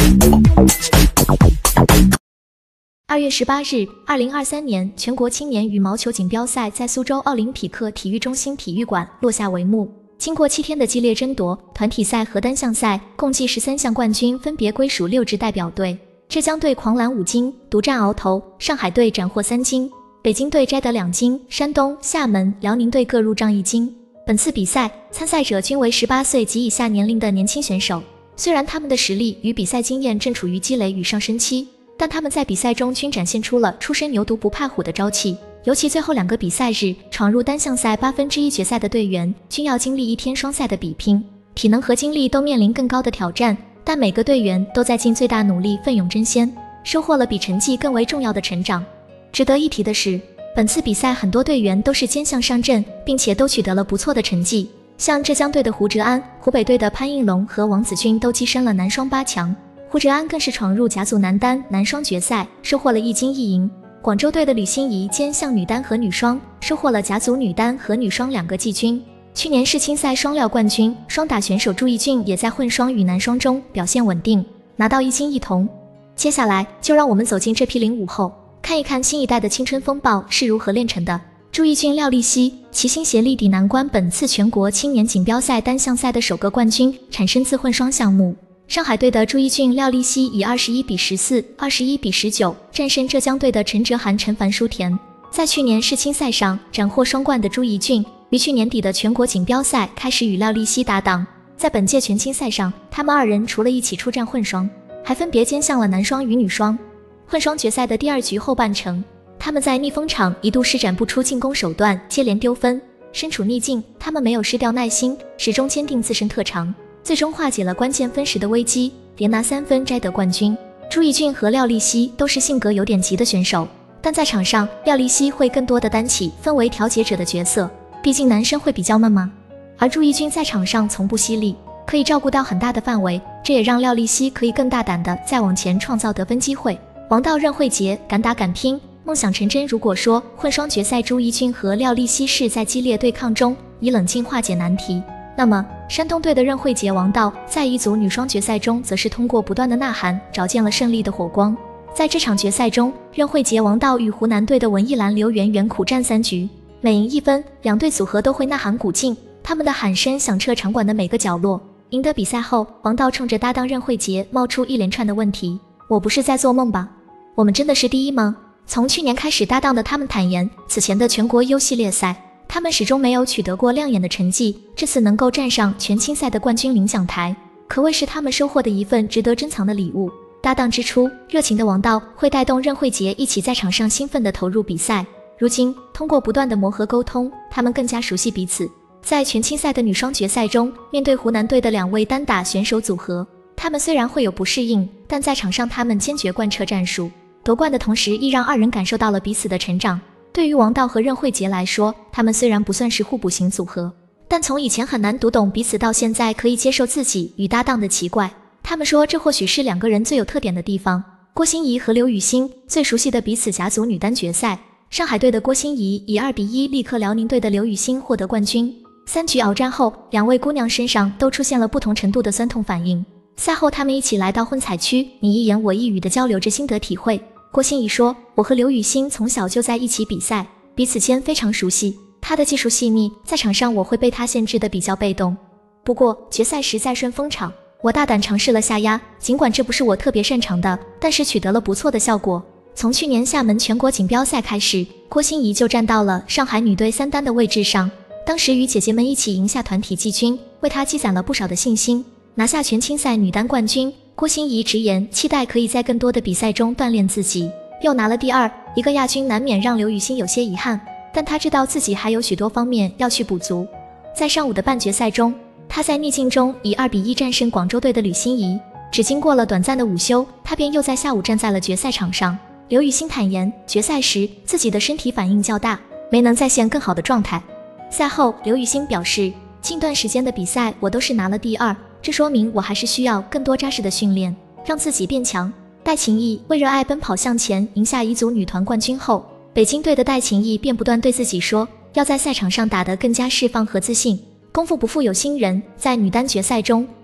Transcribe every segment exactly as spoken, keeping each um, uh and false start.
二月十八日，二零二三年全国青年羽毛球锦标赛在苏州奥林匹克体育中心体育馆落下帷幕。经过七天的激烈争夺，团体赛和单项赛共计十三项冠军分别归属六支代表队。浙江队狂揽五金，独占鳌头；上海队斩获三金，北京队摘得两金，山东、厦门、辽宁队各入账一金。本次比赛参赛者均为十八岁及以下年龄的年轻选手，虽然他们的实力与比赛经验正处于积累与上升期，但他们在比赛中均展现出了初生牛犊不怕虎的朝气。尤其最后两个比赛日闯入单项赛八分之一决赛的队员，均要经历一天双赛的比拼，体能和精力都面临更高的挑战，但每个队员都在尽最大努力奋勇争先，收获了比成绩更为重要的成长。值得一提的是，本次比赛很多队员都是兼项上阵，并且都取得了不错的成绩，像浙江队的胡哲安、湖北队的潘应龙和王子俊都跻身了男双八强。胡哲安更是闯入甲组男单、男双决赛，收获了一金一银。广州队的吕欣怡兼项女单和女双，收获了甲组女单和女双两个季军。去年世青赛双料冠军、双打选手朱毅俊也在混双与男双中表现稳定，拿到一金一铜。接下来就让我们走进这批零五后，看一看新一代的青春风暴是如何炼成的。朱毅俊、廖丽西齐心协力抵难关本次全国青年锦标赛单项赛的首个冠军，产生自混双项目。上海队的朱毅俊、廖丽西以二十一比十四、二十一比十九战胜浙江队的陈哲涵、陈凡、舒田。在去年世青赛上斩获双冠的朱毅俊，于去年底的全国锦标赛开始与廖丽西搭档。在本届全青赛上，他们二人除了一起出战混双，还分别兼项了男双与女双。混双决赛的第二局后半程，他们在逆风场一度施展不出进攻手段，接连丢分。身处逆境，他们没有失掉耐心，始终坚定自身特长，最终化解了关键分时的危机，连拿三分摘得冠军。朱毅俊和廖丽西都是性格有点急的选手，但在场上，廖丽西会更多的担起氛围调节者的角色，毕竟男生会比较闷嘛。而朱毅俊在场上从不犀利，可以照顾到很大的范围，这也让廖丽西可以更大胆的再往前创造得分机会。王道任慧杰敢打敢拼，梦想成真。如果说混双决赛朱毅俊和廖丽西是在激烈对抗中以冷静化解难题，那么山东队的任慧杰、王道在一组女双决赛中则是通过不断的呐喊找见了胜利的火光。在这场决赛中，任慧杰、王道与湖南队的文艺兰、刘媛媛苦战三局，每赢一分，两队组合都会呐喊鼓劲，他们的喊声响彻场馆的每个角落。赢得比赛后，王道冲着搭档任慧杰冒出一连串的问题：我不是在做梦吧？我们真的是第一吗？从去年开始搭档的他们坦言，此前的全国优系列赛他们始终没有取得过亮眼的成绩，这次能够站上全青赛的冠军领奖台，可谓是他们收获的一份值得珍藏的礼物。搭档之初，热情的王道会带动任慧杰一起在场上兴奋地投入比赛。如今，通过不断的磨合沟通，他们更加熟悉彼此。在全青赛的女双决赛中，面对湖南队的两位单打选手组合，他们虽然会有不适应，但在场上他们坚决贯彻战术，夺冠的同时亦让二人感受到了彼此的成长。对于王道和任慧杰来说，他们虽然不算是互补型组合，但从以前很难读懂彼此到现在可以接受自己与搭档的奇怪。他们说这或许是两个人最有特点的地方。郭心怡和刘雨欣最熟悉的彼此甲组女单决赛，上海队的郭心怡以二比一力克辽宁队的刘雨欣获得冠军。三局鏖战后，两位姑娘身上都出现了不同程度的酸痛反应。赛后他们一起来到混采区，你一言我一语地交流着心得体会。郭心怡说，我和刘雨欣从小就在一起比赛，彼此间非常熟悉，她的技术细腻，在场上我会被她限制的比较被动。不过决赛时在顺风场，我大胆尝试了下压，尽管这不是我特别擅长的，但是取得了不错的效果。从去年厦门全国锦标赛开始，郭心怡就站到了上海女队三单的位置上，当时与姐姐们一起赢下团体季军，为她积攒了不少的信心，拿下全青赛女单冠军。郭心怡直言期待可以在更多的比赛中锻炼自己，又拿了第二，一个亚军难免让刘雨欣有些遗憾，但她知道自己还有许多方面要去补足。在上午的半决赛中，她在逆境中以二比一战胜广州队的吕欣怡，只经过了短暂的午休，她便又在下午站在了决赛场上。刘雨欣坦言，决赛时自己的身体反应较大，没能再现更好的状态。赛后，刘雨欣表示，近段时间的比赛我都是拿了第二，这说明我还是需要更多扎实的训练，让自己变强。戴勤毅为热爱奔跑向前赢下乙组女团冠军后，北京队的戴勤毅便不断对自己说，要在赛场上打得更加释放和自信。功夫不负有心人，在女单决赛中，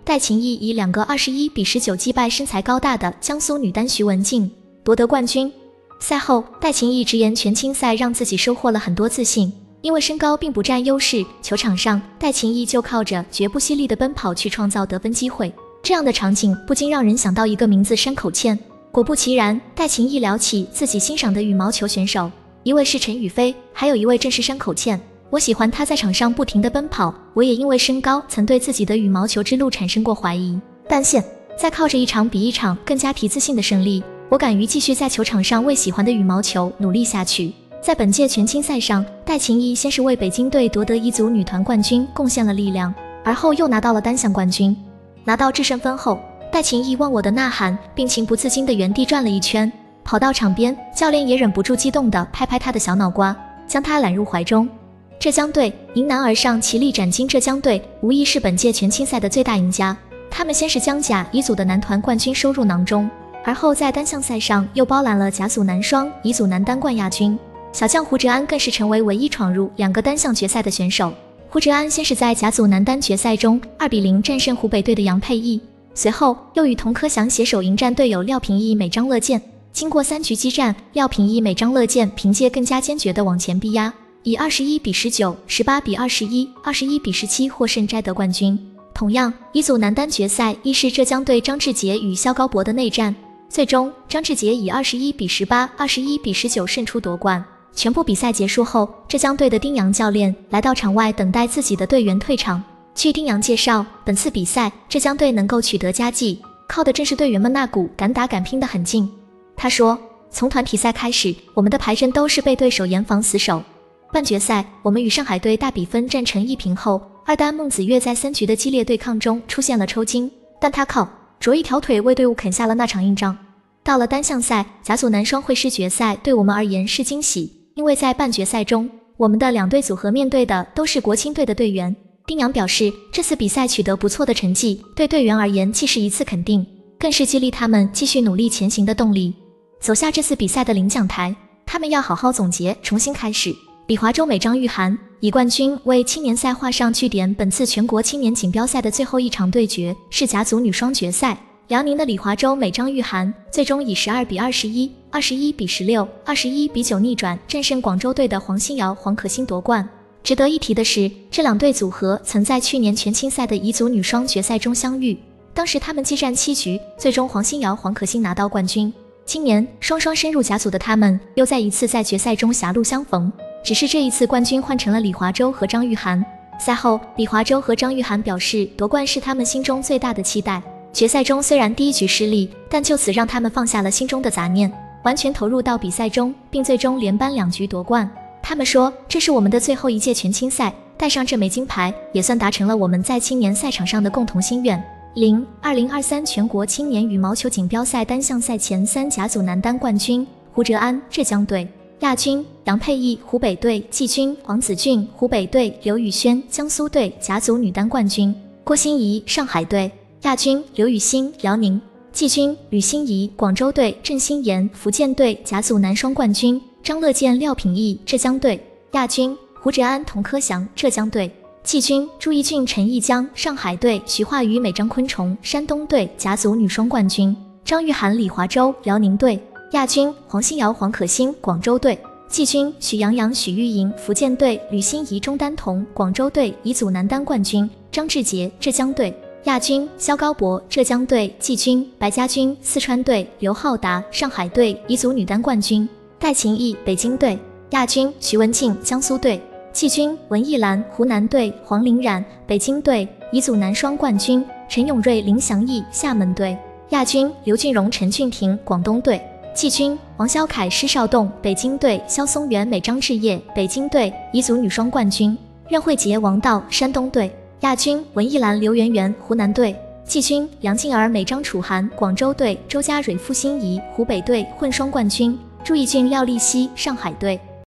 戴琴艺以两个二十一比十九击败身材高大的江苏女单徐文静，夺得冠军。赛后，戴琴艺直言全青赛让自己收获了很多自信，因为身高并不占优势，球场上戴琴艺就靠着绝不犀利的奔跑去创造得分机会。这样的场景不禁让人想到一个名字山口茜。果不其然，戴琴艺聊起自己欣赏的羽毛球选手，一位是陈雨菲，还有一位正是山口茜。我喜欢她在场上不停地奔跑，我也因为身高曾对自己的羽毛球之路产生过怀疑，但现在靠着一场比一场更加提自信的胜利，我敢于继续在球场上为喜欢的羽毛球努力下去。在本届全青赛上，戴琴艺先是为北京队夺得乙组女团冠军贡献了力量，而后又拿到了单项冠军。拿到制胜分后，戴琴艺忘我的呐喊，并情不自禁地原地转了一圈，跑到场边，教练也忍不住激动地拍拍他的小脑瓜，将他揽入怀中。浙江队迎难而上，其力斩金。浙江队无疑是本届全青赛的最大赢家，他们先是将甲乙组的男团冠军收入囊中，而后在单项赛上又包揽了甲组男双、乙组男单冠亚军。小将胡哲安更是成为唯一闯入两个单项决赛的选手。胡哲安先是在甲组男单决赛中二比零战胜湖北队的杨佩义，随后又与童科祥携手迎战队友廖平义、美张乐健。经过三局激战，廖平义、美张乐健凭借更加坚决的往前逼压，以二十一比十九、十八比二十一、二十一比十七获胜摘得冠军。同样，乙组男单决赛亦是浙江队张志杰与肖高博的内战，最终张志杰以二十一比十八、二十一比十九胜出夺冠。全部比赛结束后，浙江队的丁洋教练来到场外等待自己的队员退场。据丁洋介绍，本次比赛浙江队能够取得佳绩，靠的正是队员们那股敢打敢拼的狠劲。他说，从团体赛开始，我们的排阵都是被对手严防死守。半决赛，我们与上海队大比分战成一平后，二单孟子月在三局的激烈对抗中出现了抽筋，但他靠着一条腿为队伍啃下了那场硬仗。到了单项赛，甲组男双会师决赛对我们而言是惊喜，因为在半决赛中，我们的两队组合面对的都是国青队的队员。丁洋表示，这次比赛取得不错的成绩，对队员而言既是一次肯定，更是激励他们继续努力前行的动力。走下这次比赛的领奖台，他们要好好总结，重新开始。李华州美张玉涵以冠军为青年赛画上句点。本次全国青年锦标赛的最后一场对决是甲组女双决赛，辽宁的李华州美张玉涵最终以十二比二十一、二十一比十六、二十一比九逆转战胜广州队的黄欣瑶、黄可欣夺冠。值得一提的是，这两队组合曾在去年全青赛的乙组女双决赛中相遇，当时他们激战七局，最终黄欣瑶、黄可欣拿到冠军。今年双双深入甲组的他们又再一次在决赛中狭路相逢，只是这一次冠军换成了李华州和张玉涵。赛后，李华州和张玉涵表示，夺冠是他们心中最大的期待。决赛中虽然第一局失利，但就此让他们放下了心中的杂念，完全投入到比赛中，并最终连扳两局夺冠。他们说，这是我们的最后一届全青赛，带上这枚金牌，也算达成了我们在青年赛场上的共同心愿。零二零二三全国青年羽毛球锦标赛单项赛前三甲组男单冠军胡哲安，浙江队。亚军杨佩义，湖北队；季军黄子俊，湖北队；刘雨轩，江苏队甲组女单冠军；郭欣怡，上海队。亚军刘雨欣，辽宁；季军吕欣怡，广州队；郑欣妍，福建队甲组男双冠军；张乐健、廖品义，浙江队。亚军胡哲安、童科祥，浙江队；季军朱一俊、陈义江，上海队；徐化宇、美张昆虫，山东队甲组女双冠军；张玉涵、李华州，辽宁队。亚军黄欣瑶、黄可欣，广州队；季军许洋洋、许玉莹，福建队；吕欣怡、钟丹彤，广州队乙组男单冠军；张志杰，浙江队。亚军肖高博，浙江队；季军白家军，四川队；刘浩达，上海队乙组女单冠军；戴琴艺，北京队。亚军徐文静，江苏队；季军文艺兰，湖南队；黄玲冉，北京队乙组男双冠军；陈永瑞、林祥义，厦门队。亚军刘俊荣、陈俊廷，广东队。季军王潇凯、施少栋，北京队；肖松元、美张志业，北京队乙组女双冠军；任慧杰、王道，山东队。亚军文艺兰、刘媛媛，湖南队；季军梁静儿、美张楚涵，广州队；周家蕊、傅欣怡，湖北队混双冠军；朱义俊、廖丽希，上海队。